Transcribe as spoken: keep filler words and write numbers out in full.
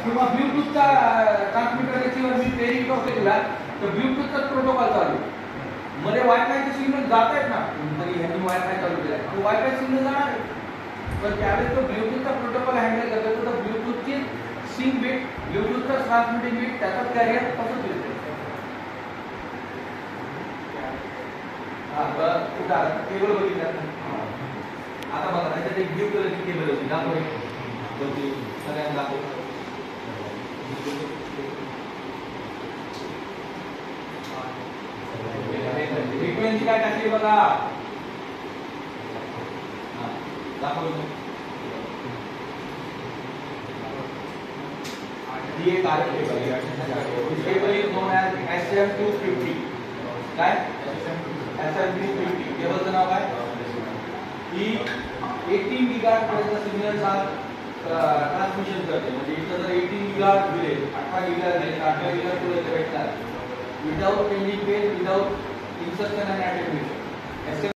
किंवा ब्लूटूथचा transmitter receiver मी पेरिंग करतो तुला तर ब्लूटूथचा प्रोटोकॉल चालू मध्ये वायफायचे सिग्नल जात आहेत ना तरी ह्यांनी वायफाय चालू केला तो वायफाय सिग्नल जाणार आहे पण त्यावेळेस तो ब्लूटूथचा प्रोटोकॉल हँडल करतो तर ब्लूटूथची सिंक बिट ब्लूटूथचा ट्रान्समिटिंग बिट त्याचा कॅरियर कसं दिसते हा बरं कुठं आला केबल बघितलं आता बघा त्याच्यात एक ब्लू कलरची केबल होती दाखव होती सगळ्यांना दाखव फ्रिक्वेन्सी काय टाकली बघा दाखव ही एक R cable cable is known as S M two fifty काय एस एम टू फिफ्टी केबलचं नाव काय ही अठरा गीगाहर्ट्झ पर्यंत सिग्नलचा ट्रान्समिशन करते म्हणजे इथं जर अठरा गीगाहर्ट्झ दिले अठरा गीगाहर्ट्झ दिले अठरा गीगाहर्ट्झ पर्यंत भेटणार without any pain without insertion and attenuation.